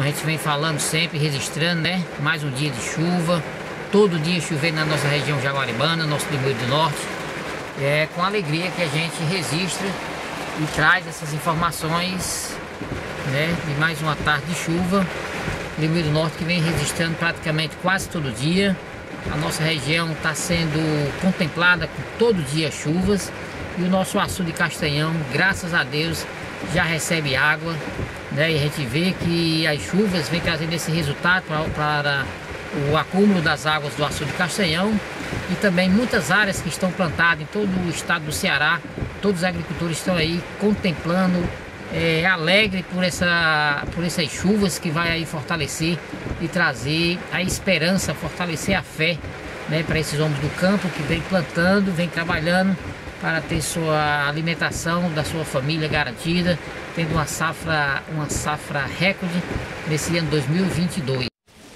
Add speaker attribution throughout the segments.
Speaker 1: a gente vem falando sempre, registrando, né? Mais um dia de chuva, todo dia chovendo na nossa região jaguaribana, nosso Limoeiro do Norte. É com alegria que a gente registra e traz essas informações, né? De mais uma tarde de chuva, Limoeiro do Norte que vem registrando praticamente quase todo dia. A nossa região está sendo contemplada com todo dia chuvas e o nosso açude Castanhão, graças a Deus, já recebe água, né? E a gente vê que as chuvas vêm trazendo esse resultado para o acúmulo das águas do açude Castanhão e também muitas áreas que estão plantadas em todo o estado do Ceará. Todos os agricultores estão aí contemplando, alegre por essas chuvas que vai aí fortalecer e trazer a esperança, fortalecer a fé, né, para esses homens do campo que vem plantando, vem trabalhando para ter sua alimentação da sua família garantida, tendo uma safra recorde nesse ano 2022.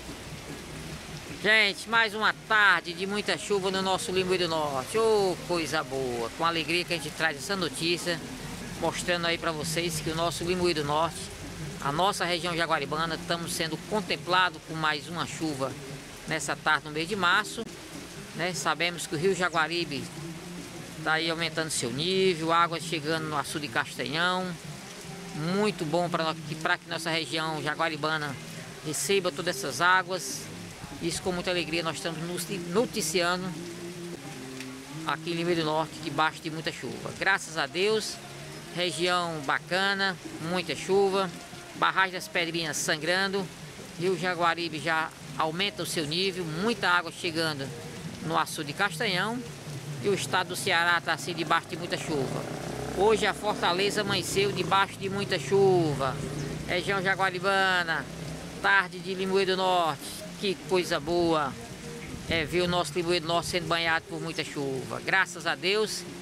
Speaker 1: Gente, mais uma tarde de muita chuva no nosso Limoeiro do Norte. Oh, coisa boa! Com alegria que a gente traz essa notícia, mostrando aí para vocês que o nosso Limoeiro do Norte, a nossa região jaguaribana, estamos sendo contemplados com mais uma chuva nessa tarde no mês de março, né? Sabemos que o rio Jaguaribe está aí aumentando seu nível, água chegando no açude Castanhão, muito bom para que nossa região jaguaribana receba todas essas águas. Isso com muita alegria nós estamos noticiando aqui em Limoeiro do Norte, debaixo de muita chuva. Graças a Deus, região bacana, muita chuva, barragem das Pedrinhas sangrando, rio Jaguaribe já aumenta o seu nível, muita água chegando no açude Castanhão e o estado do Ceará está assim debaixo de muita chuva. Hoje a Fortaleza amanheceu debaixo de muita chuva, região jaguaribana, tarde de Limoeiro do Norte. Que coisa boa ver o nosso Limoeiro do Norte sendo banhado por muita chuva. Graças a Deus,